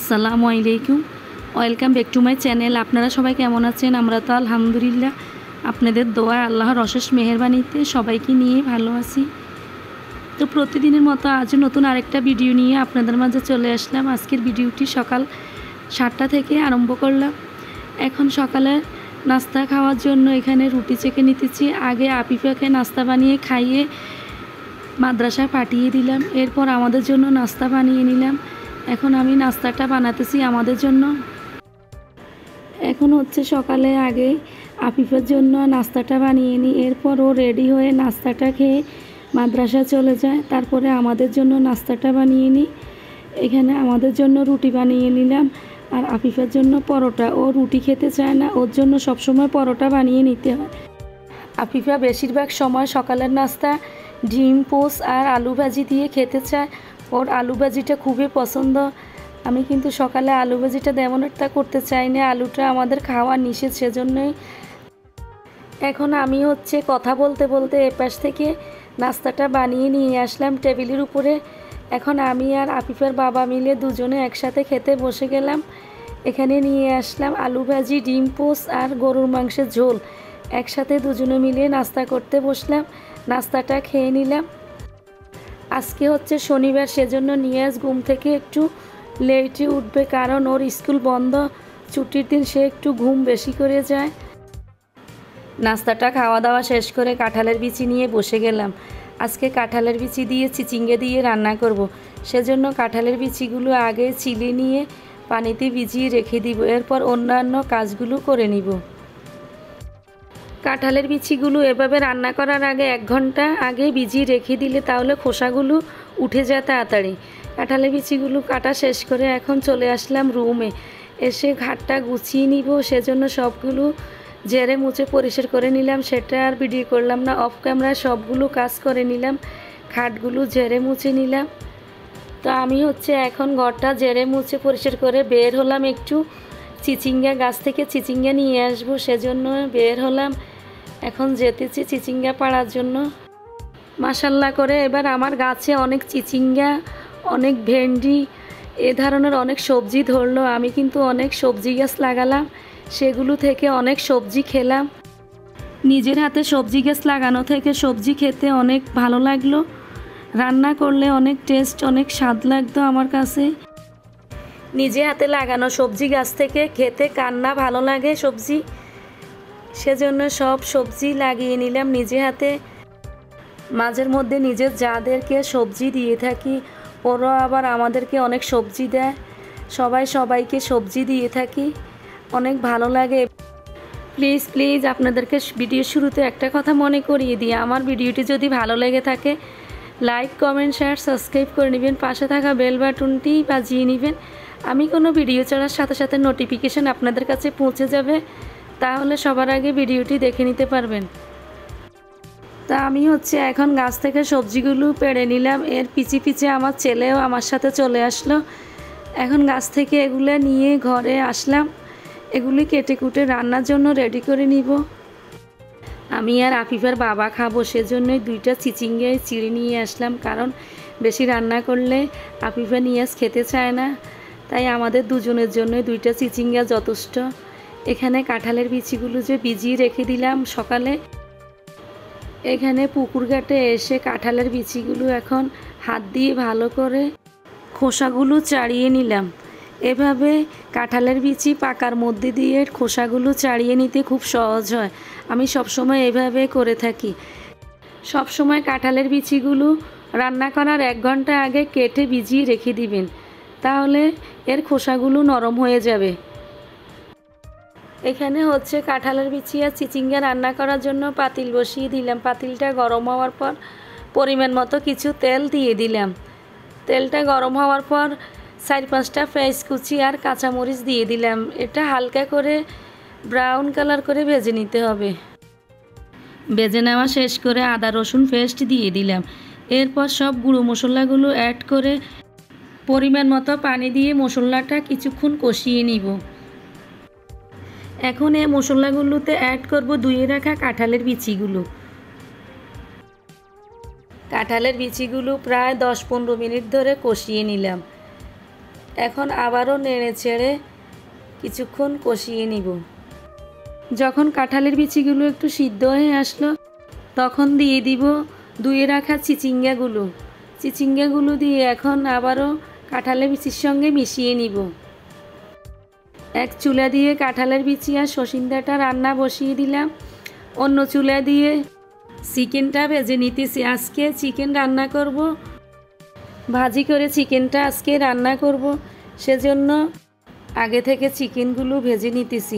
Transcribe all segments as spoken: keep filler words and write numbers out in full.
আসসালামু আলাইকুম, welcome back to my channel. আপনারা সবাই কেমন আছেন? আমরা তো আলহামদুলিল্লাহ আপনাদের দোয়া আল্লাহর অশেষ মেহেরবানিতে সবাইকে নিয়ে ভালো আছি। তো প্রতিদিনের মতো আজও নতুন আরেকটা ভিডিও নিয়ে আপনাদের মাঝে চলে আসলাম। আজকের ভিডিওটি সকাল সাতটা থেকে আরম্ভ করলাম। এখন সকালে নাস্তা খাওয়ার জন্য এখানে রুটি চেকে নিতেছি। আগে আফিফাকে নাস্তা বানিয়ে খাইয়ে মাদ্রাসায় পাঠিয়ে দিলাম, এরপর আমাদের জন্য নাস্তা বানিয়ে নিলাম। এখন আমি নাস্তাটা বানাতেছি আমাদের জন্য। এখন হচ্ছে সকালে আগে আফিফার জন্য নাস্তাটা বানিয়ে নিই, এরপর ও রেডি হয়ে নাস্তাটা খেয়ে মাদ্রাসা চলে যায়। তারপরে আমাদের জন্য নাস্তাটা বানিয়ে নিই। এখানে আমাদের জন্য রুটি বানিয়ে নিলাম আর আফিফার জন্য পরোটা। ও রুটি খেতে চায় না, ওর জন্য সবসময় পরোটা বানিয়ে নিতে হয়। আফিফা বেশিরভাগ সময় সকালের নাস্তা ডিম পোস আর আলু ভাজি দিয়ে খেতে চায়। ওর আলু ভাজিটা খুবই পছন্দ। আমি কিন্তু সকালে আলু ভাজিটা তেমন একটা করতে চাই না, আলুটা আমাদের খাওয়া নিষেধ, সেজন্যই। এখন আমি হচ্ছে কথা বলতে বলতে এপাশ থেকে নাস্তাটা বানিয়ে নিয়ে আসলাম টেবিলের উপরে। এখন আমি আর আফিফার বাবা মিলে দুজনে একসাথে খেতে বসে গেলাম। এখানে নিয়ে আসলাম আলু ভাজি, ডিম পোস আর গরুর মাংসের ঝোল। একসাথে দুজনে মিলে নাস্তা করতে বসলাম, নাস্তাটা খেয়ে নিলাম। আজকে হচ্ছে শনিবার, সেজন্য নিয়াজ ঘুম থেকে একটু লেটে উঠবে, কারণ ওর স্কুল বন্ধ, ছুটির দিন সে একটু ঘুম বেশি করে যায়। নাস্তাটা খাওয়া দাওয়া শেষ করে কাঁঠালের বিচি নিয়ে বসে গেলাম। আজকে কাঁঠালের বিচি দিয়ে চিচিঙ্গে দিয়ে রান্না করব, সেজন্য কাঁঠালের বিচিগুলো আগে চিলি নিয়ে পানিতে ভিজিয়ে রেখে দিব, এরপর অন্যান্য কাজগুলো করে নিব। কাঁঠালের বিচিগুলো এভাবে রান্না করার আগে এক ঘন্টা আগে ভিজিয়ে রেখে দিলে তাহলে খোসাগুলো উঠে যায় তাড়াতাড়ি। কাঁঠালের বিচিগুলো কাটা শেষ করে এখন চলে আসলাম রুমে। এসে ঘাটটা গুছিয়ে নিব, সেজন্য সবগুলো ঝেড়ে মুছে পরিষ্কার করে নিলাম। সেটা আর ভিডিও করলাম না, অফ ক্যামেরায় সবগুলো কাজ করে নিলাম। খাটগুলো ঝেড়ে মুছে নিলাম। তো আমি হচ্ছে এখন ঘরটা ঝেড়ে মুছে পরিষ্কার করে বের হলাম, একটু চিচিঙ্গা গাছ থেকে চিচিঙ্গা নিয়ে আসবো, সেজন্য বের হলাম। এখন যেতেছি চিচিঙ্গা পাড়ার জন্য। মাশাল্লাহ করে এবার আমার গাছে অনেক চিচিঙ্গা, অনেক ভেন্ডি, এ ধরনের অনেক সবজি ধরলো। আমি কিন্তু অনেক সবজি গাছ লাগালাম, সেগুলো থেকে অনেক সবজি খেলাম। নিজের হাতে সবজি গাছ লাগানো থেকে সবজি খেতে অনেক ভালো লাগলো। রান্না করলে অনেক টেস্ট, অনেক স্বাদ লাগতো আমার কাছে। নিজে হাতে লাগানো সবজি গাছ থেকে খেতে কান্না ভালো লাগে সবজি, সেজন্য সব সবজি লাগিয়ে নিলাম নিজে হাতে। মাঝের মধ্যে নিজের যাদেরকে সবজি দিয়ে থাকি, ওরা আবার আমাদেরকে অনেক সবজি দেয়। সবাই সবাইকে সবজি দিয়ে থাকি, অনেক ভালো লাগে। প্লিজ প্লিজ আপনাদেরকে ভিডিও শুরুতে একটা কথা মনে করিয়ে দিই, আমার ভিডিওটি যদি ভালো লেগে থাকে লাইক, কমেন্ট, শেয়ার, সাবস্ক্রাইব করে নেবেন। পাশে থাকা বেল বাটনটি বাজিয়ে নেবেন। আমি কোনো ভিডিও ছাড়ার সাথে সাথে নোটিফিকেশান আপনাদের কাছে পৌঁছে যাবে, তাহলে সবার আগে ভিডিওটি দেখে নিতে পারবেন। তা আমি হচ্ছে এখন গাছ থেকে সবজিগুলো পেড়ে নিলাম। এর পিছে পিছে আমার ছেলেও আমার সাথে চলে আসলো। এখন গাছ থেকে এগুলো নিয়ে ঘরে আসলাম, এগুলি কেটে কুটে রান্নার জন্য রেডি করে নিব। আমি আর আফিফার বাবা খাবো, সেজন্যই দুইটা চিচিঙ্গে চিড়ে নিয়ে আসলাম, কারণ বেশি রান্না করলে আফিফা নিয়াজ খেতে চায় না, তাই আমাদের দুজনের জন্য দুইটা চিচিঙ্গা যথেষ্ট। এখানে কাঁঠালের বিচিগুলো যে ভিজিয়ে রেখে দিলাম সকালে, এখানে পুকুর ঘাটে এসে কাঁঠালের বিচিগুলো এখন হাত দিয়ে ভালো করে খোসাগুলো ছাড়িয়ে নিলাম। এভাবে কাঁঠালের বিচি পাকার মধ্যে দিয়ে খোসাগুলো ছাড়িয়ে নিতে খুব সহজ হয়। আমি সবসময় এভাবে করে থাকি। সবসময় কাঁঠালের বিচিগুলো রান্না করার এক ঘন্টা আগে কেটে ভিজিয়ে রেখে দিবেন, তাহলে এর খোসাগুলো নরম হয়ে যাবে। এখানে হচ্ছে কাঁঠালের বিচি আর চিচিঙ্গা রান্না করার জন্য পাতিল বসিয়ে দিলাম। পাতিলটা গরম হওয়ার পর পরিমাণ মতো কিছু তেল দিয়ে দিলাম। তেলটা গরম হওয়ার পর চার পাঁচটা পেঁয়াজ কুচি আর কাঁচামরিচ দিয়ে দিলাম। এটা হালকা করে ব্রাউন কালার করে ভেজে নিতে হবে। ভেজে নেওয়া শেষ করে আদা রসুন পেস্ট দিয়ে দিলাম। এরপর সব গুঁড়ো মশলাগুলো অ্যাড করে পরিমাণ মতো পানি দিয়ে মশলাটা কিছুক্ষণ কষিয়ে নিব। এখন এই মশলাগুলোতে অ্যাড করব ধুয়ে রাখা কাঁঠালের বিচিগুলো। কাঁঠালের বিচিগুলো প্রায় দশ পনেরো মিনিট ধরে কষিয়ে নিলাম। এখন আবারও নেড়ে চেড়ে কিছুক্ষণ কষিয়ে নিব। যখন কাঁঠালের বিচিগুলো একটু সিদ্ধ হয়ে আসলো তখন দিয়ে দিব ধুয়ে রাখা চিচিঙ্গাগুলো। চিচিঙ্গাগুলো দিয়ে এখন আবারও কাঁঠালের বিচির সঙ্গে মিশিয়ে নিব। এক চুলা দিয়ে কাঁঠালের বিচি আর সসিন্দাটা রান্না বসিয়ে দিলাম। অন্য চুলা দিয়ে চিকেনটা ভেজে নিতেছি। আজকে চিকেন রান্না করব, ভাজি করে চিকেনটা আজকে রান্না করব, সেজন্য আগে থেকে চিকেনগুলো ভেজে নিতেছি।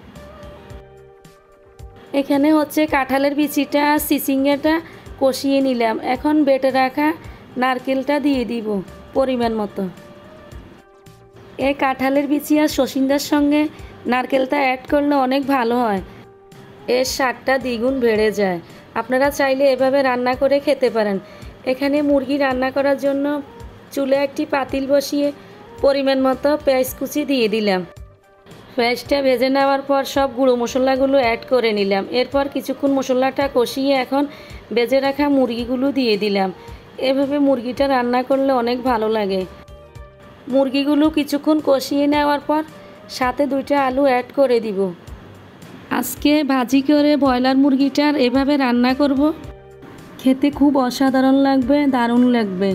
এখানে হচ্ছে কাঁঠালের বিচিটা আর চিচিঙ্গাটা কষিয়ে নিলাম। এখন বেটে রাখা নারকেলটা দিয়ে দিব পরিমাণ মতো। এই কাঁঠালের বিচি আর সসিন্দার সঙ্গে নারকেলটা অ্যাড করলে অনেক ভালো হয়, এর স্বাদটা দ্বিগুণ বেড়ে যায়। আপনারা চাইলে এভাবে রান্না করে খেতে পারেন। এখানে মুরগি রান্না করার জন্য চুলে একটি পাতিল বসিয়ে পরিমাণ মতো পেঁয়াজ কুচি দিয়ে দিলাম। পেঁয়াজটা ভেজে নেওয়ার পর সব গুঁড়ো মশলাগুলো অ্যাড করে নিলাম। এরপর কিছুক্ষণ মশলাটা কষিয়ে এখন ভেজে রাখা মুরগিগুলো দিয়ে দিলাম। এভাবে মুরগিটা রান্না করলে অনেক ভালো লাগে। মুরগিগুলো কিছুক্ষণ কষিয়ে নেওয়ার পর সাথে দুইটা আলু অ্যাড করে দিব। আজকে ভাজি করে ব্রয়লার মুরগিটার এভাবে রান্না করব, খেতে খুব অসাধারণ লাগবে, দারুণ লাগবে।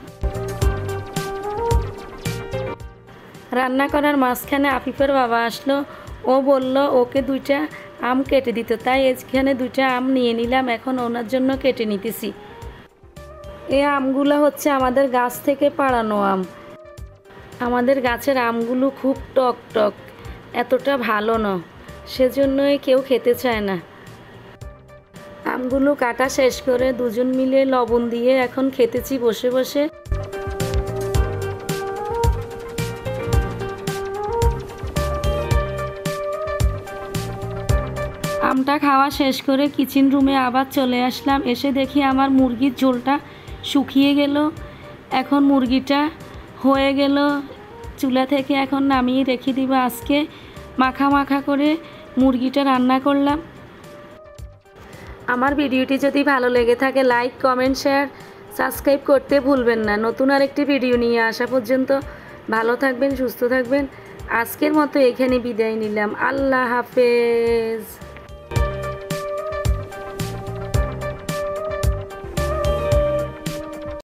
রান্না করার মাঝখানে আফিফার বাবা আসলো। ও বলল ওকে দুইটা আম কেটে দিত, তাই এখানে দুইটা আম নিয়ে নিলাম। এখন ওনার জন্য কেটে নিতেছি। এই আমগুলো হচ্ছে আমাদের গাছ থেকে পাড়ানো আম। আমাদের গাছের আমগুলো খুব টক টক, এতটা ভালো না, সেজন্যই কেউ খেতে চায় না। আমগুলো কাটা শেষ করে দুজন মিলে লবণ দিয়ে এখন খেতেছি বসে বসে। আমটা খাওয়া শেষ করে কিচেন রুমে আবার চলে আসলাম। এসে দেখি আমার মুরগির ঝোলটা শুকিয়ে গেল। এখন মুরগিটা হয়ে গেল চুলা থেকে, এখন নামিয়ে রেখে দিব। আজকে মাখা মাখা করে মুরগিটা রান্না করলাম। আমার ভিডিওটি যদি ভালো লেগে থাকে লাইক, কমেন্ট, শেয়ার, সাবস্ক্রাইব করতে ভুলবেন না। নতুন আরেকটি ভিডিও নিয়ে আসা পর্যন্ত ভালো থাকবেন, সুস্থ থাকবেন। আজকের মতো এখানে বিদায় নিলাম। আল্লাহ হাফেজ।